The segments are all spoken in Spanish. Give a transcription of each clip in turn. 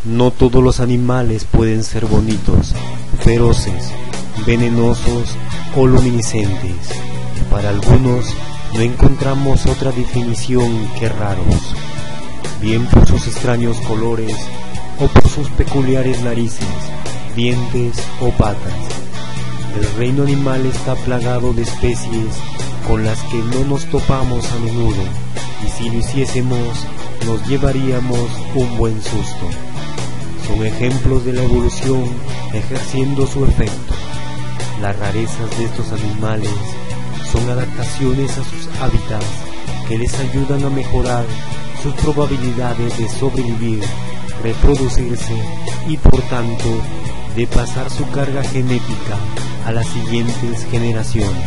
No todos los animales pueden ser bonitos, feroces, venenosos o luminiscentes. Para algunos no encontramos otra definición que raros, bien por sus extraños colores o por sus peculiares narices, dientes o patas. El reino animal está plagado de especies con las que no nos topamos a menudo, y si lo hiciésemos nos llevaríamos un buen susto. Son ejemplos de la evolución ejerciendo su efecto. Las rarezas de estos animales son adaptaciones a sus hábitats que les ayudan a mejorar sus probabilidades de sobrevivir, reproducirse y por tanto de pasar su carga genética a las siguientes generaciones.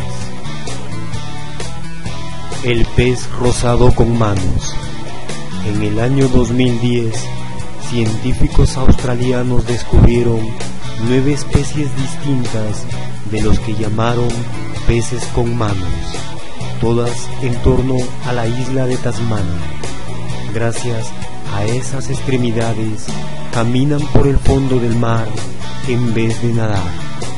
El pez rosado con manos. En el año 2010, científicos australianos descubrieron 9 especies distintas de los que llamaron peces con manos, todas en torno a la isla de Tasmania. Gracias a esas extremidades, caminan por el fondo del mar en vez de nadar.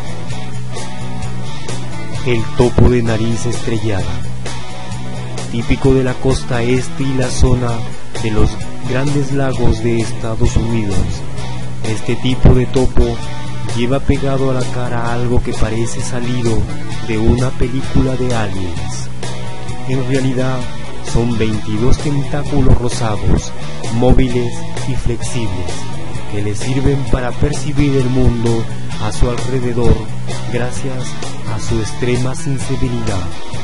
El topo de nariz estrellada. Típico de la costa este y la zona de los grandes lagos de Estados Unidos, este tipo de topo lleva pegado a la cara algo que parece salido de una película de aliens. En realidad son 22 tentáculos rosados, móviles y flexibles, que le sirven para percibir el mundo a su alrededor gracias a su extrema sensibilidad.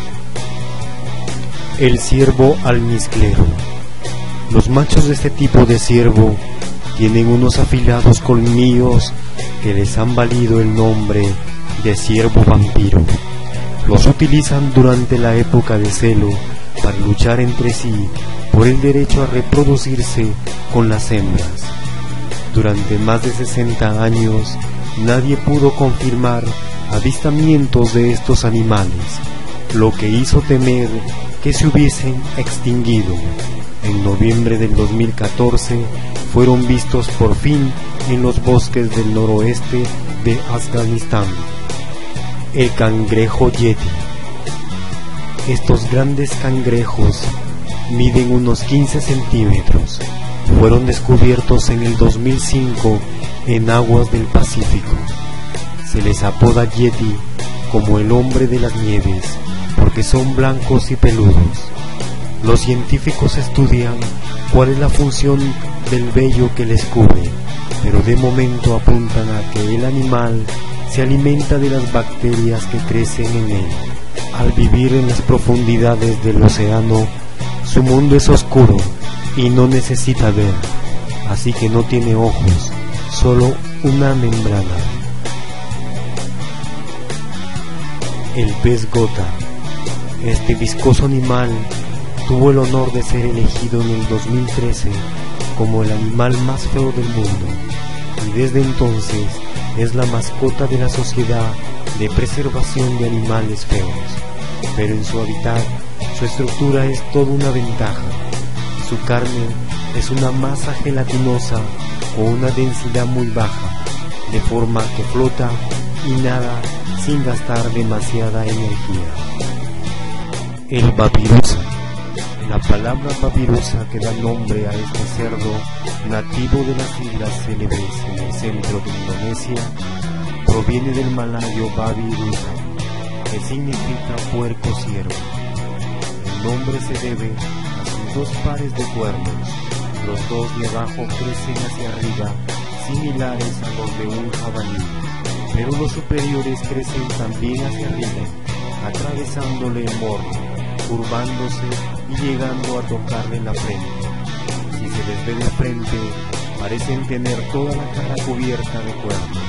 El ciervo almizclero. Los machos de este tipo de ciervo tienen unos afilados colmillos que les han valido el nombre de ciervo vampiro. Los utilizan durante la época de celo para luchar entre sí por el derecho a reproducirse con las hembras. Durante más de 60 años nadie pudo confirmar avistamientos de estos animales, lo que hizo temer que se hubiesen extinguido. En noviembre del 2014 fueron vistos por fin en los bosques del noroeste de Afganistán. El cangrejo yeti. Estos grandes cangrejos miden unos 15 centímetros. Fueron descubiertos en el 2005 en aguas del Pacífico. Se les apoda yeti como el hombre de las nieves porque son blancos y peludos. Los científicos estudian cuál es la función del vello que les cubre, pero de momento apuntan a que el animal se alimenta de las bacterias que crecen en él. Al vivir en las profundidades del océano, su mundo es oscuro y no necesita ver, así que no tiene ojos, solo una membrana. El pez gota. Este viscoso animal tuvo el honor de ser elegido en el 2013 como el animal más feo del mundo, y desde entonces es la mascota de la Sociedad de Preservación de Animales Feos. Pero en su hábitat, su estructura es toda una ventaja. Su carne es una masa gelatinosa con una densidad muy baja, de forma que flota y nada sin gastar demasiada energía. El babirusa. La palabra babirusa que da nombre a este cerdo, nativo de las Islas Celebes en el centro de Indonesia, proviene del malayo babirusa, que significa puerco ciervo. El nombre se debe a sus 2 pares de cuernos, los 2 de abajo crecen hacia arriba, similares a los de un jabalí, pero los superiores crecen también hacia arriba, atravesándole el morro, curvándose y llegando a tocarle la frente. Si se les ve de frente, parecen tener toda la cara cubierta de cuernos.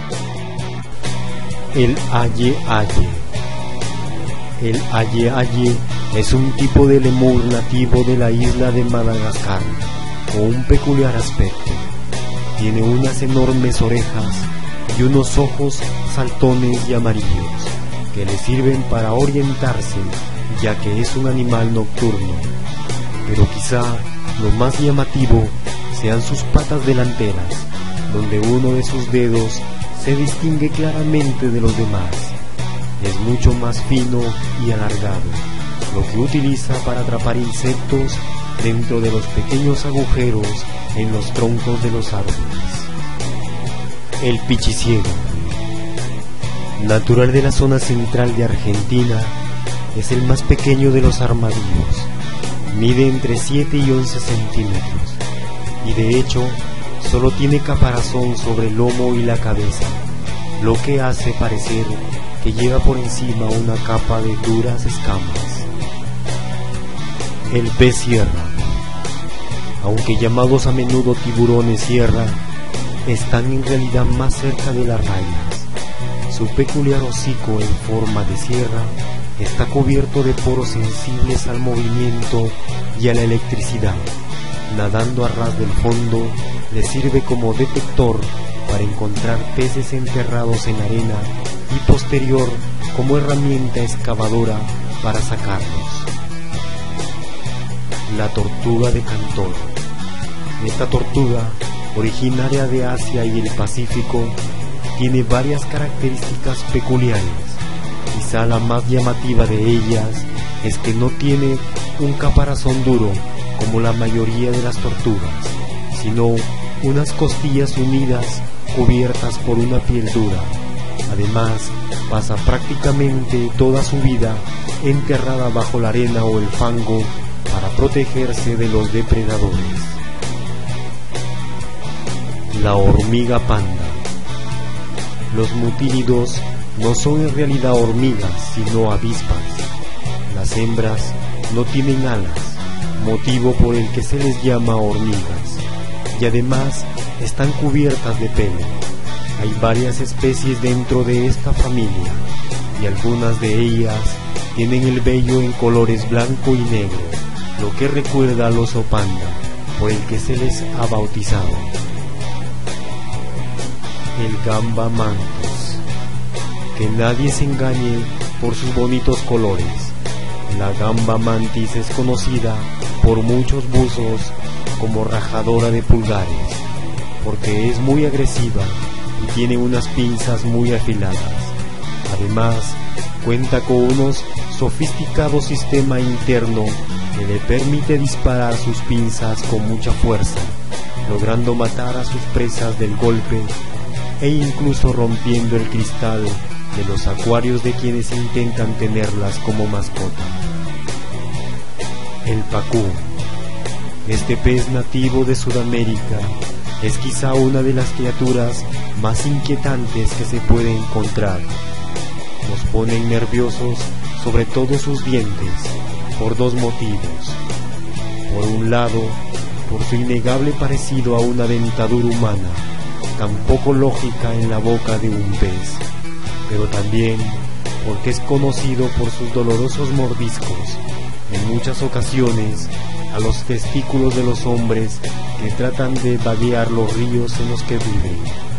El aye-aye. El aye-aye es un tipo de lemur nativo de la isla de Madagascar, con un peculiar aspecto. Tiene unas enormes orejas y unos ojos saltones y amarillos, que le sirven para orientarse, ya que es un animal nocturno. Pero quizá lo más llamativo sean sus patas delanteras, donde uno de sus dedos se distingue claramente de los demás. Es mucho más fino y alargado, lo que utiliza para atrapar insectos dentro de los pequeños agujeros en los troncos de los árboles. El pichiciego, natural de la zona central de Argentina, es el más pequeño de los armadillos. Mide entre 7 y 11 centímetros y de hecho solo tiene caparazón sobre el lomo y la cabeza, lo que hace parecer que lleva por encima una capa de duras escamas. El pez sierra, aunque llamados a menudo tiburones sierra, están en realidad más cerca de las rayas. Su peculiar hocico en forma de sierra está cubierto de poros sensibles al movimiento y a la electricidad. Nadando a ras del fondo, le sirve como detector para encontrar peces enterrados en arena y posterior como herramienta excavadora para sacarlos. La tortuga de Cantor. Esta tortuga, originaria de Asia y el Pacífico, tiene varias características peculiares. Quizá la más llamativa de ellas es que no tiene un caparazón duro como la mayoría de las tortugas, sino unas costillas unidas cubiertas por una piel dura. Además, pasa prácticamente toda su vida enterrada bajo la arena o el fango para protegerse de los depredadores. La hormiga panda. Los mutílidos no son en realidad hormigas, sino avispas. Las hembras no tienen alas, motivo por el que se les llama hormigas, y además están cubiertas de pelo. Hay varias especies dentro de esta familia, y algunas de ellas tienen el vello en colores blanco y negro, lo que recuerda al oso panda, por el que se les ha bautizado. El gamba mantis. Que nadie se engañe por sus bonitos colores. La gamba mantis es conocida por muchos buzos como rajadora de pulgares, porque es muy agresiva y tiene unas pinzas muy afiladas. Además, cuenta con unos sofisticados sistema interno que le permite disparar sus pinzas con mucha fuerza, logrando matar a sus presas del golpe e incluso rompiendo el cristal de los acuarios de quienes intentan tenerlas como mascota. El pacú. Este pez nativo de Sudamérica es quizá una de las criaturas más inquietantes que se puede encontrar. Nos ponen nerviosos, sobre todo sus dientes, por dos motivos. Por un lado, por su innegable parecido a una dentadura humana, tan poco lógica en la boca de un pez, pero también porque es conocido por sus dolorosos mordiscos, en muchas ocasiones a los testículos de los hombres que tratan de vadear los ríos en los que viven.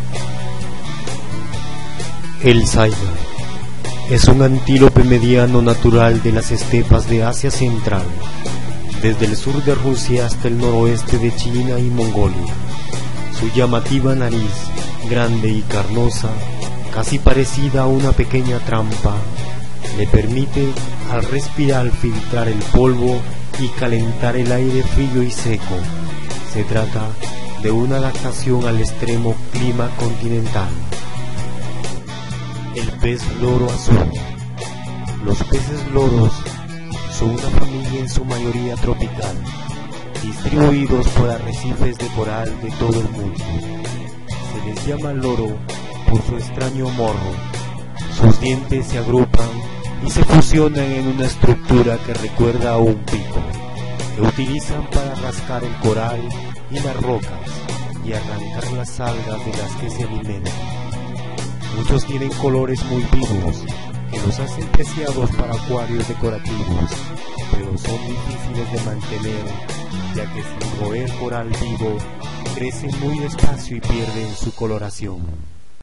El saiga es un antílope mediano natural de las estepas de Asia Central, desde el sur de Rusia hasta el noroeste de China y Mongolia. Su llamativa nariz, grande y carnosa, casi parecida a una pequeña trampa, le permite al respirar filtrar el polvo y calentar el aire frío y seco. Se trata de una adaptación al extremo clima continental. El pez loro azul. Los peces loros son una familia en su mayoría tropical, distribuidos por arrecifes de coral de todo el mundo. Se les llama loro por su extraño morro. Sus dientes se agrupan y se fusionan en una estructura que recuerda a un pico, que utilizan para rascar el coral y las rocas y arrancar las algas de las que se alimentan. Muchos tienen colores muy vivos que los hacen preciados para acuarios decorativos, pero son difíciles de mantener, ya que sin roer coral vivo crecen muy despacio y pierden su coloración.